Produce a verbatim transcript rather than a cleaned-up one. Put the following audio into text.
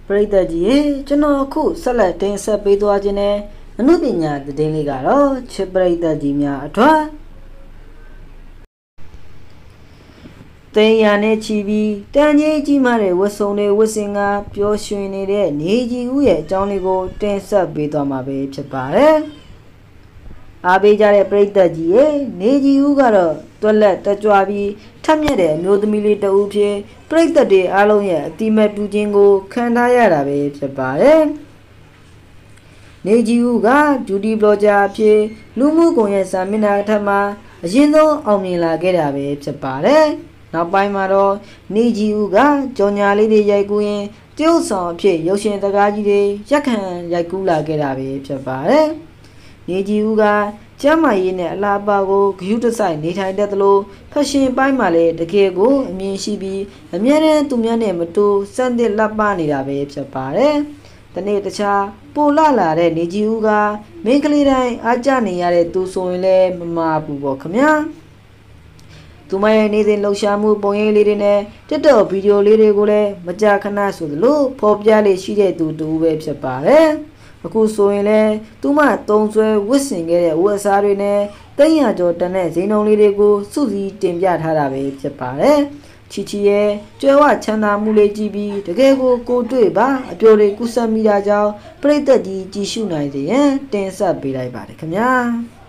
ရိသတ်ကြီးရေကျွန်တော်အခုဆက်လက်တင်ဆက်ပေးသွားခြင်းနဲ့အမှုပညာသတင်းလေးကတော့ချစ်ပရိသတ်ကြီးများအတွက်တင်ရနဲ့ချီပြီးတန်ကြီးကြီးမားတဲ့ဝတ်စုံတွေဝတ်ဆင်ကပျော်ရွှင်နေတဲ့နေကြီးဦးရဲ့အကြောင်းလေးကိုတင်ဆက်ပေးသွားမှာပဲဖြစ်ပါတယ်အားပေးကြတဲ့ပရိသတ်ကြီးရေနေကြီးဦးကတော့တွက်လက်တက်ကြွပြီးထက်မြက်တဲ့အမျိုးသမီးလေးတဦးဖြစ်ပရိသတ်တွေအားလုံးရဲ့အတိမတ်ပြုခြင်းကိုခံထားရတာပဲဖြစ်ပါတယ်နေကြီးဦးကဂျူဒီဘလော့ဂျာအဖြစ်လူမှုကွန်ရက်စာမျက်နှာထက်မှာအရင်ဆုံးအောင်မြင်လာခဲ့တာပဲဖြစ်ပါတယ်နောက်ပိုင်းမှာတော့နေကြီးဦးကကြော်ညာလေးတွေရိုက်ကူးရင်တရုတ်ဆောင်အဖြစ်ရုပ်ရှင်တကားကြီးတွေရက်ခံရိုက်ကူးလာခဲ့တာပဲဖြစ်ပါတယ်နေကြီးဦးကကျမ်းမာရေးနဲ့အလားပါကိုဂရုတစိုက်နေထိုင်တတ်သလိုဖက်ရှင်ပိုင်းမှာလည်းတကယ်ကိုအမြင်ရှိပြီးအမြဲတမ်းသူများနဲ့မတူစံသစ်လက်ပနေတာပဲဖြစ်ပါတယ်။ဒီနေ့တခြားပိုလာလာတဲ့နေကြီးဦးကမင်းကလေးတိုင်းအားကျနေရတဲ့သူဆိုရင်လည်းမမာဘူးပေါ့ခင်ဗျာ။သူမရဲ့နေ့စဉ်လှုပ်ရှားမှုပုံရိပ်လေးတွေနဲ့တက်တော့ဗီဒီယိုလေးတွေကိုလည်းမကြာခဏဆိုသလိုဖော်ပြလေးရှိတဲ့သူတူပဲဖြစ်ပါတယ်။အခုဆိုရင်လည်းသူမတုံးဆွဲဝစ်ဆင်ခဲ့တဲ့ဝတ်အစားတွေနဲ့တိတ်ရကြော်တန်တဲ့ဇိမ်ုံလေးတွေကိုစုစည်းတင်ပြထားတာပဲဖြစ်ပါတယ်ချီချီရဲ့ကြွယ်ဝချမ်းသာမှုလေးကြည့်ပြီးတကယ်ကိုကိုတွေ့ပါအပျော်တွေကူးဆက်မိတာကြောင့်ပရိသတ်ကြီးကြည်ရှုနိုင်စေရန်တင်ဆက်ပေးလိုက်ပါတယ်ခင်ဗျာ